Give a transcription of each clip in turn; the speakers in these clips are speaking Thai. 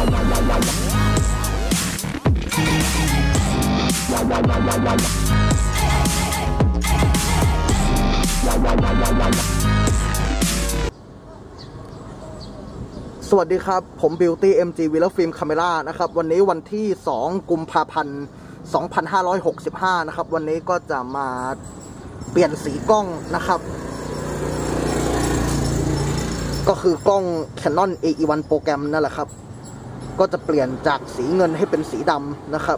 สวัสดีครับผม Beauty MG Vlog Film Camera นะครับวันนี้วันที่2กุมภาพันธ์2565นะครับวันนี้ก็จะมาเปลี่ยนสีกล้องนะครับก็คือกล้อง Canon AE1 โปรแกรมนั่นแหละครับก็จะเปลี่ยนจากสีเงินให้เป็นสีดำนะครับ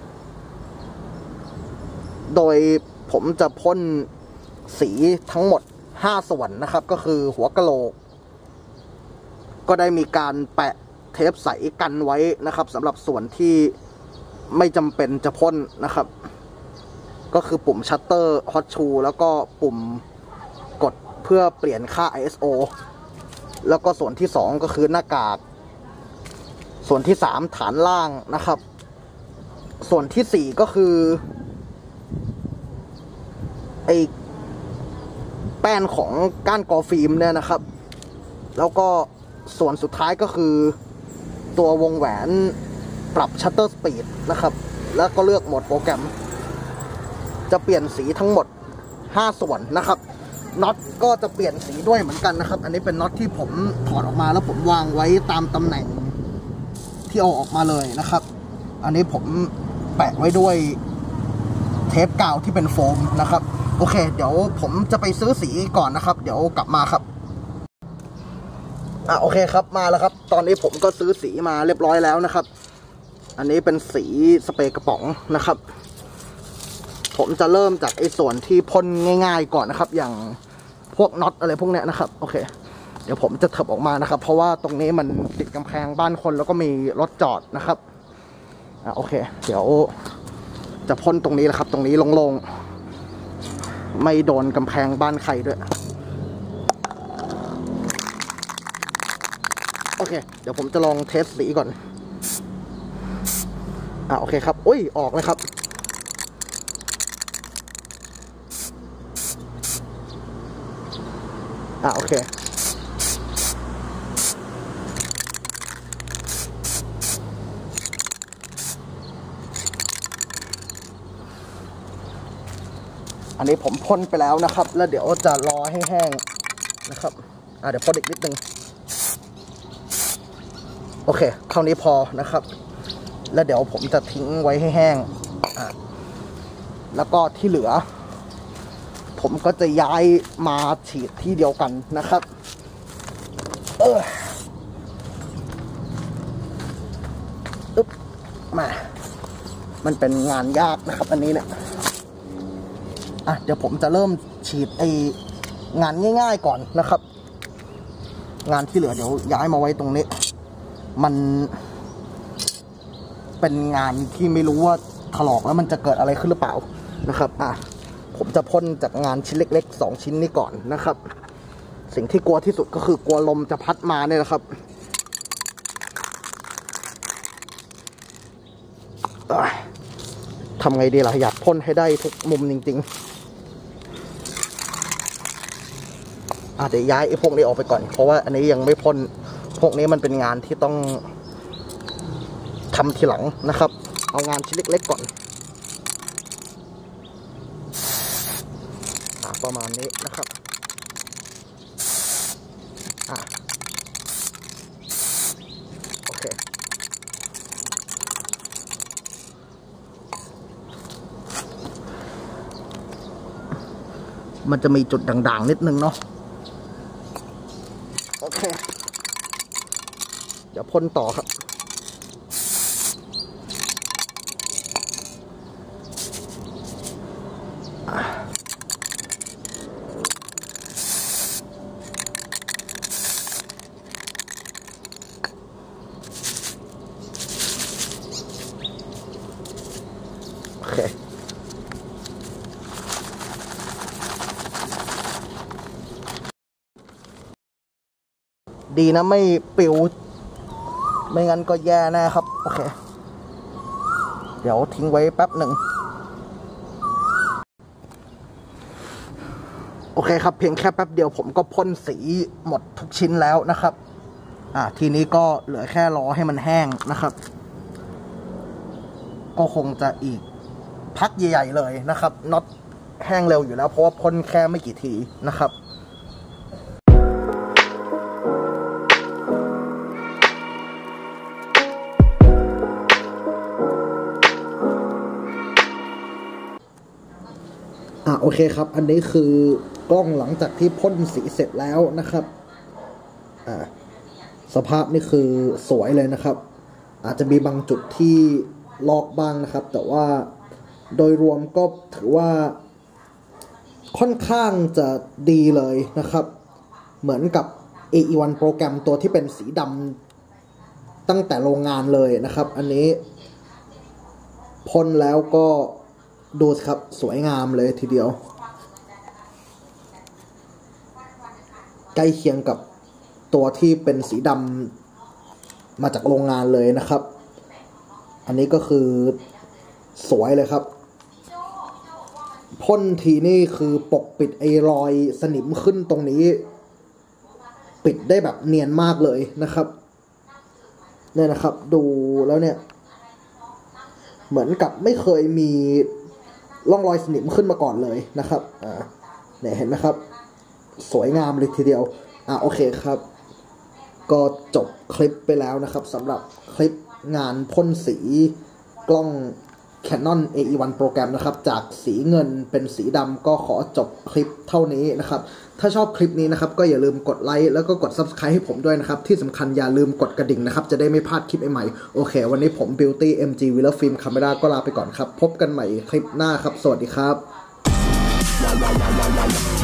โดยผมจะพ่นสีทั้งหมด5ส่วนนะครับก็คือหัวกะโหลกก็ได้มีการแปะเทปใสกันไว้นะครับสำหรับส่วนที่ไม่จำเป็นจะพ่นนะครับก็คือปุ่มชัตเตอร์ฮอตชูแล้วก็ปุ่มกดเพื่อเปลี่ยนค่า ISO แล้วก็ส่วนที่2ก็คือหน้ากากส่วนที่3ฐานล่างนะครับส่วนที่4ก็คือไอ้แป้นของก้านกอฟิล์มเนี่ยนะครับแล้วก็ส่วนสุดท้ายก็คือตัววงแหวนปรับชัตเตอร์สปีดนะครับแล้วก็เลือกโหมดโปรแกรมจะเปลี่ยนสีทั้งหมด5ส่วนนะครับน็อตก็จะเปลี่ยนสีด้วยเหมือนกันนะครับอันนี้เป็นน็อตที่ผมถอดออกมาแล้วผมวางไว้ตามตำแหน่งที่เอาออกมาเลยนะครับอันนี้ผมแปะไว้ด้วยเทปกาวที่เป็นโฟมนะครับโอเคเดี๋ยวผมจะไปซื้อสีก่อนนะครับเดี๋ยวกลับมาครับโอเคครับมาแล้วครับตอนนี้ผมก็ซื้อสีมาเรียบร้อยแล้วนะครับอันนี้เป็นสีสเปรย์กระป๋องนะครับผมจะเริ่มจากไอ้ส่วนที่พ่นง่ายๆก่อนนะครับอย่างพวกน็อตอะไรพวกเนี้ยนะครับโอเคเดี๋ยวผมจะเถิบออกมานะครับเพราะว่าตรงนี้มันติดกำแพงบ้านคนแล้วก็มีรถจอดนะครับโอเคเดี๋ยวจะพ่นตรงนี้แหละครับตรงนี้โล่งๆไม่โดนกำแพงบ้านใครด้วยโอเคเดี๋ยวผมจะลองเทสสีก่อนโอเคครับอุ้ยออกเลยครับโอเคอันนี้ผมพ่นไปแล้วนะครับแล้วเดี๋ยวจะรอให้แห้งนะครับเดี๋ยวพ่นอีกนิดนึงโอเคเท่านี้พอนะครับแล้วเดี๋ยวผมจะทิ้งไว้ให้แห้งแล้วก็ที่เหลือผมก็จะย้ายมาฉีดที่เดียวกันนะครับมามันเป็นงานยากนะครับอันนี้เนี่ยเดี๋ยวผมจะเริ่มฉีดงานง่ายๆก่อนนะครับงานที่เหลือเดี๋ยวย้ายมาไว้ตรงนี้มันเป็นงานที่ไม่รู้ว่าถลอกแล้วมันจะเกิดอะไรขึ้นหรือเปล่านะครับผมจะพ่นจากงานชิ้นเล็กๆ2ชิ้นนี้ก่อนนะครับสิ่งที่กลัวที่สุดก็คือกลัวลมจะพัดมาเนี่ยนะครับทำไงดีล่ะอยากพ่นให้ได้ทุกมุมจริงๆเดี๋ยวย้ายไอ้พวกนี้ออกไปก่อนเพราะว่าอันนี้ยังไม่พ่นพวกนี้มันเป็นงานที่ต้องทำทีหลังนะครับเอางานชิ้นเล็กๆก่อนประมาณนี้นะครับโอเคมันจะมีจุดด่างๆนิดนึงเนาะโอเคเดี๋ยวพ่นต่อครับโอเคดีนะไม่ปิวไม่งั้นก็แย่แน่ครับโอเคเดี๋ยวทิ้งไว้แป๊บหนึ่งโอเคครับเพียงแค่แป๊บเดียวผมก็พ่นสีหมดทุกชิ้นแล้วนะครับทีนี้ก็เหลือแค่รอให้มันแห้งนะครับก็คงจะอีกพักใหญ่ๆเลยนะครับน็อตแห้งเร็วอยู่แล้วเพราะว่าพ่นแค่ไม่กี่ทีนะครับโอเคครับอันนี้คือกล้องหลังจากที่พ่นสีเสร็จแล้วนะครับสภาพนี่คือสวยเลยนะครับอาจจะมีบางจุดที่ลอกบ้างนะครับแต่ว่าโดยรวมก็ถือว่าค่อนข้างจะดีเลยนะครับเหมือนกับ AE1 โปรแกรมตัวที่เป็นสีดำตั้งแต่โรงงานเลยนะครับอันนี้พ่นแล้วก็ดูสิครับสวยงามเลยทีเดียวใกล้เคียงกับตัวที่เป็นสีดำมาจากโรงงานเลยนะครับอันนี้ก็คือสวยเลยครับพ่นทีนี่คือปกปิดไอ้รอยสนิมขึ้นตรงนี้ปิดได้แบบเนียนมากเลยนะครับเนี่ยนะครับดูแล้วเนี่ยเหมือนกับไม่เคยมีร่องรอยสนิมขึ้นมาก่อนเลยนะครับเนี่ยเห็นไหมครับสวยงามเลยทีเดียวโอเคครับก็จบคลิปไปแล้วนะครับสำหรับคลิปงานพ่นสีกล้อง Canon AE1 โปรแกรมนะครับจากสีเงินเป็นสีดำก็ขอจบคลิปเท่านี้นะครับถ้าชอบคลิปนี้นะครับก็อย่าลืมกดไลค์แล้วก็กด Subscribe ให้ผมด้วยนะครับที่สำคัญอย่าลืมกดกระดิ่งนะครับจะได้ไม่พลาดคลิปใหม่ๆโอเควันนี้ผม Beauty MG Wheeler Film Camera ก็ลาไปก่อนครับพบกันใหม่คลิปหน้าครับสวัสดีครับ